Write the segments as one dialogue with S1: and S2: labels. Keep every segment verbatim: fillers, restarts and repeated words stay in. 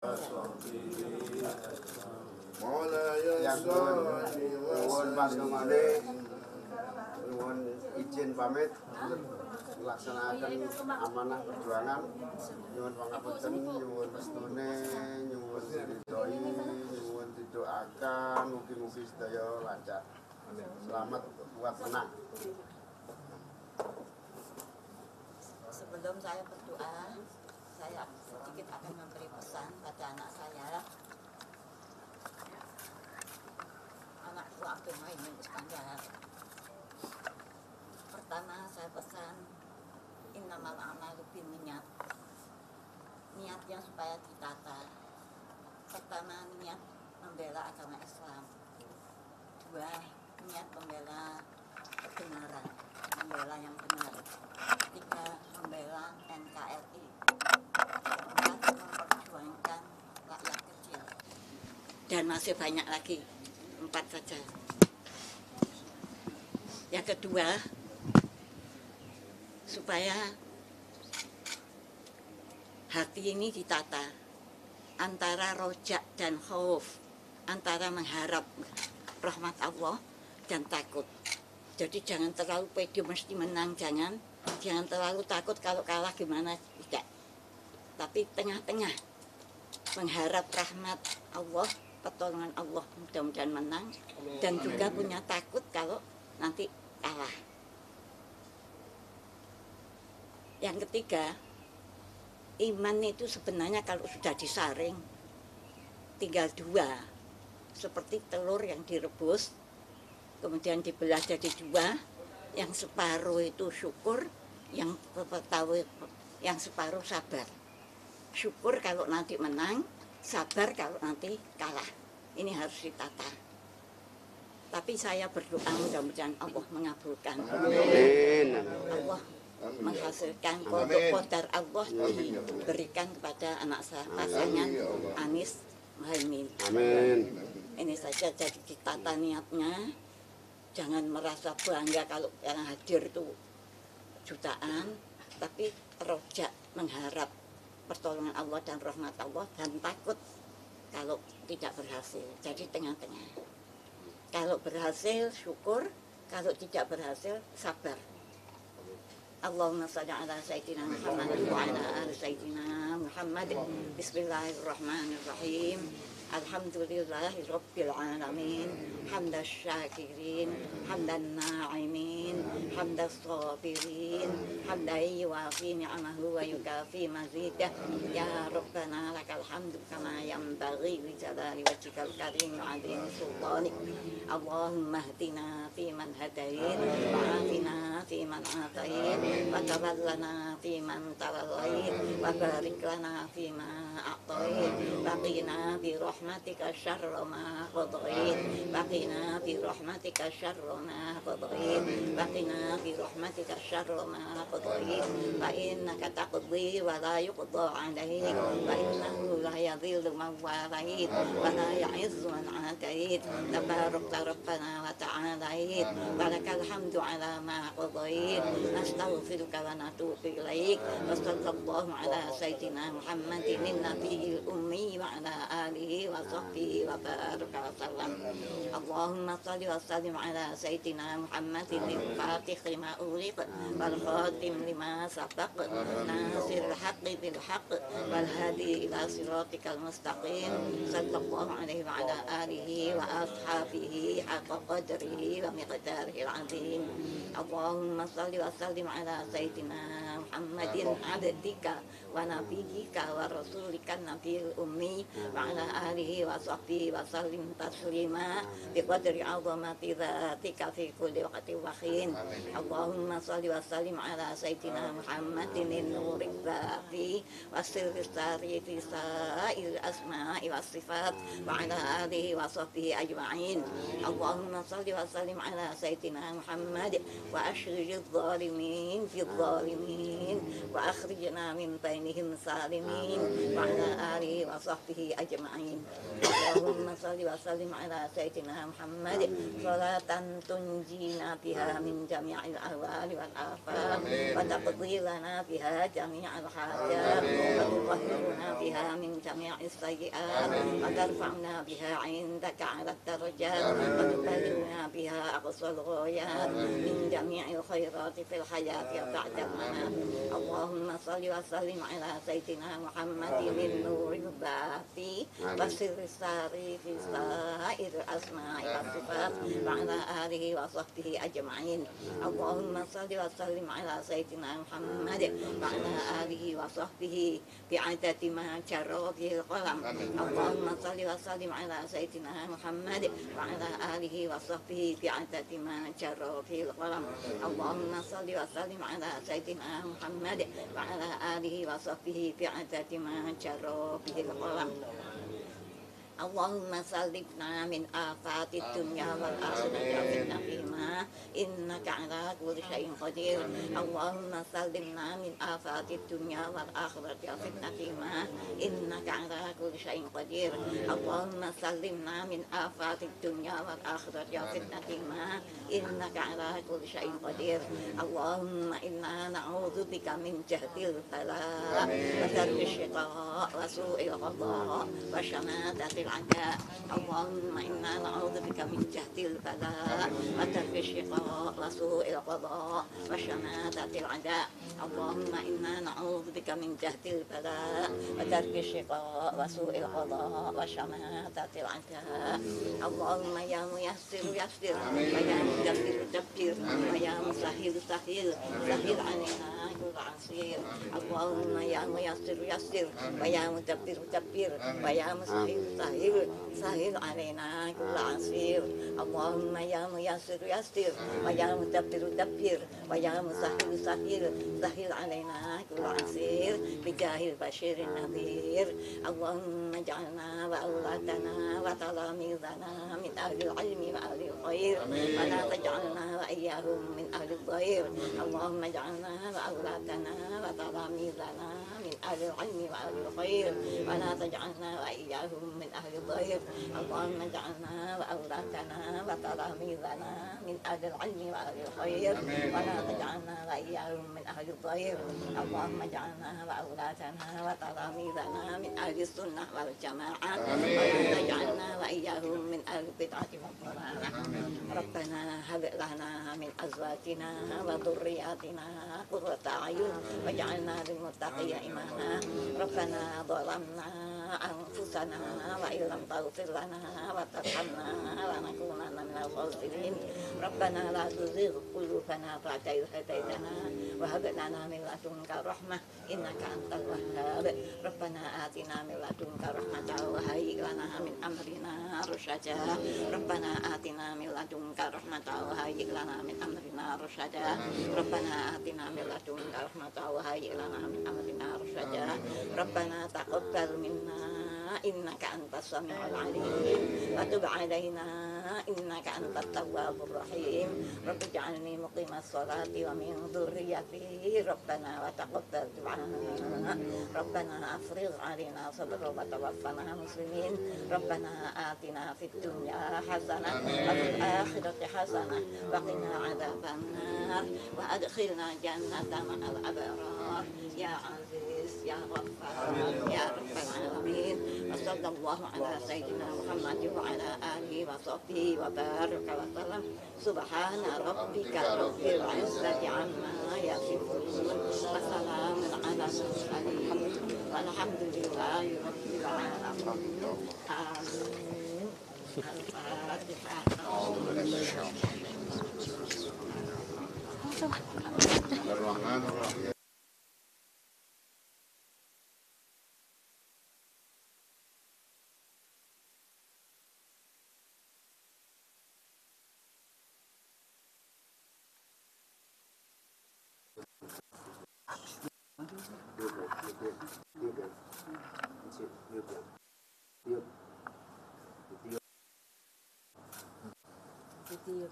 S1: yang nuwun pangemane nuwun izin pamit melaksanakan amanah perjuangan nyuwun pangapunten nyuwun restune nyuwun ridhoi nyuwun didoakan mugi-mugi sedaya lancar selamat kuat tenang.
S2: Sebelum saya berdoa, saya sedikit akan memberi pesan pada anak saya. Anakku Abdul Muhaimin Iskandar. Pertama saya pesan, innamal a'malu binniyat. Niatnya supaya ditata. Pertama, niat membela agama Islam. Dua, niat membela kebenaran, membela yang benar. Tiga, membela N K R I. Empat, memperjuangkan rakyat kecil. Dan masih banyak lagi, empat saja. Yang kedua, supaya hati ini ditata antara rojak dan khauf, antara mengharap rahmat Allah dan takut. Jadi jangan terlalu pede mesti menang, jangan jangan terlalu takut kalau kalah gimana, tidak. Tapi tengah-tengah mengharap rahmat Allah, pertolongan Allah, mudah-mudahan menang, dan juga punya takut kalau nanti kalah. Yang ketiga, iman itu sebenarnya kalau sudah disaring tinggal dua, seperti telur yang direbus kemudian dibelah jadi dua, yang separuh itu syukur, yang tahu yang separuh sabar. Syukur kalau nanti menang, sabar kalau nanti kalah. Ini harus ditata. Tapi saya berdoa mudah-mudahan Allah mengabulkan.
S1: Amin.
S2: Allah menghasilkan kodok qadar Allah diberikan kepada anak saya, pasangan Anies Muhaimin.
S1: Amin.
S2: Ini saja, jadi ditata niatnya. Jangan merasa bangga kalau yang hadir itu jutaan, tapi rojak mengharap pertolongan Allah dan rahmat Allah, dan takut kalau tidak berhasil. Jadi tengah-tengah. Kalau berhasil syukur, kalau tidak berhasil sabar. Allahumma shalli ala sayyidina Muhammad wa ala ali sayyidina Muhammad. Bismillahirrahmanirrahim. Alhamdulillahi Rabbil Alamin. Hamdas syakirin, hamdan na'imin, hamdas sabirin, hamdan yuwafi ni'amahu wa yukafi mazidah. Ya Rabbana lakal hamdu kama yanbaghi li jalali wajhikal karim wa 'azimi sultanik. Allahumma hdina fi man hadait, wa 'afina fi man afait, wa tawallana fi man tawallait, wa barik lana fi ma a'tait, wa qina bi rahmatika syarra ma qadait, wa qina bi rahmatika syarra ma qadait, wa qina bi rahmatika syarra ma qadait, fa innaka taqdi wa la yuqda 'alaik, wa innahu la yadhillu man walait, wa la ya'izzu man 'adait. Tabarakta rabbana wa ta'alait, wa lakal hamdu 'ala ma qadait. Nastaghfiruka wa natubu ilaik. Wa sallallahu 'ala sayyidina Muhammadin nabiyil ummi wa 'ala alihi wa sahbihi wa baraka wa sallam. Allahumma salli wa sallim 'ala sayyidina Muhammadin al-fatih lima ughliq wal khatim lima sabaq nasiril haqqi bil haqq wal hadi ila siratikal mustaqim. Sallallahu 'alaihi wa 'ala alihi wa ashabihi haqqa qadrihi wa miqdarihi al-'azim. Allahumma salli wa sallim 'ala sayyidina Muhammadin abdika wa nabiyyika wa rasulika nabiyil ummi wa 'ala alihi wa sahbihi wa sallim taslima bi qadri 'azamati dzatika fi kulli waqtin wa hin. Allahumma salli wa sallim 'ala sayyidina Muhammadin nuril bafi wa sirri sari fi sa'il asma'i was sifat wa 'ala alihi wa sahbihi ajma'in. Allahumma salli wa sallim 'ala sayyidina Muhammad wa ashril zalimin fi zalimin wa akhrijna min bainihim salimin wa 'ala alihi wa وصحبه أجمعين. اللهم صل وسلم على سيدنا محمد صلاة تنجينا بها من جميع الأهوال والآفات وتقضي لنا بها جميع الحاجات وتطهرنا بها من جميع السيئات وترفعنا بها عندك على الدرجات وتبلغنا بها أقصى الغايات من جميع الخيرات في الحياة وبعد الممات. اللهم صل وسلم على سيدنا محمد النور الباقي والسر الساري في سائر الأسماء والصفات وعلى آله وصحبه أجمعين. اللهم صل وسلم على سيدنا محمد وعلى آله وصحبه بعدد ما جرى به القلم. اللهم صل وسلم على سيدنا محمد وعلى آله وصحبه بعدد ما جرى به القلم. اللهم صل وسلم على سيدنا محمد وعلى آله وصحبه بعدد ما جرى به القلم. اللهم سلمنا من آفات الدنيا والآخرة وفتنا فيما إنك على كل شيء قدير. اللهم سلمنا من آفات الدنيا والآخرة وفتنا فيما إنك على كل شيء قدير. اللهم سلمنا من آفات الدنيا والآخرة وفتنا فيما إنك على كل شيء قدير. اللهم إنا نعوذ بك من جهد البلاء وترك الشقاء وسوء القضاء وشماتة العداء. اللهم إنا نعوذ بك من جهد البلاء وترك الشقاء وسوء القضاء وشماتة العداء. اللهم إنا نعوذ بك من جهد البلاء وترك الشقاء وسوء القضاء وشماتة العداء. اللهم يا ميسر يسر ويا مدبر دبر ويا مسهل سهل سهل علينا كل عسير. اللهم يا ميسر يسر ويا مدبر دبر ويا مسهل سهل سهل علينا كل عسير. اللهم يا ميسر يسر ويا مدبر دبر ويا مسهل سهل سهل علينا كل عسير بجاه البشير النذير. اللهم اجعلنا وأولادنا وتلاميذنا من أهل العلم وأهل الخير ولا تجعلنا وإياهم من أهل الضير. اللهم اجعلنا وأولادنا وتلاميذنا من أهل العلم وأهل الخير ولا تجعلنا وإياهم من أهل الضير. اللهم اجعلنا وأولادنا وتلاميذنا من أهل العلم وأهل الخير ولا تجعلنا وإياهم من أهل الضير. اللهم اجعلنا وأولادنا وتلاميذنا من أهل السنة والجماعة ولا تجعلنا وإياهم من أهل البدعة والضلالة. ربنا هب لنا من أزواجنا وذرياتنا قرة أعين واجعلنا للمتقين إماما. ربنا ظلمنا أنفسنا وإن لم تغفر لنا وترحمنا لنكونن من الخاسرين. ربنا لا تزغ قلوبنا بعد إذ هديتنا وهب لنا من لدنك رحمة إنك أنت الوهاب. ربنا آتنا من لدنك رحمة وهيئ لنا من أمرنا رشدا. ربنا آتنا من لدنك رحمة وهيئ لنا من أمرنا رشدا. ربنا آتنا من لدنك رحمة وهيئ لنا من أمرنا رشدا. ربنا تقبل منا إنك أنت السميع العليم وتب علينا إنك أنت التواب الرحيم. رب اجعلني مقيم الصلاة ومن ذريتي ربنا وتقبل دعاء. ربنا أفرغ علينا صبرا وتوفنا مسلمين. ربنا آتنا في الدنيا حسنة وفي الآخرة حسنة وقنا عذاب النار وأدخلنا جنة مع الأبرار يا عزيز يا غفار يا رب العالمين. وصلى الله على سيدنا محمد وعلى آله وصحبه وبارك وسلم. سبحان ربك رب العزة عما يصفون وسلام على المرسلين والحمد لله رب العالمين. آمين. الفاتحة.
S3: الرحمن الرحيم.
S4: Tiup.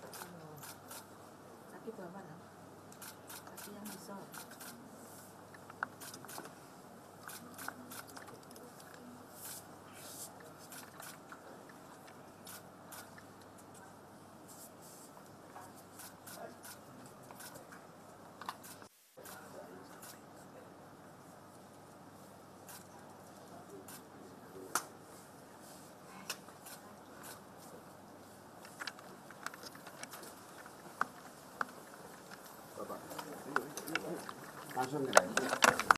S4: Kaki bawah lah. Kaki yang besar.
S1: Langsung ya.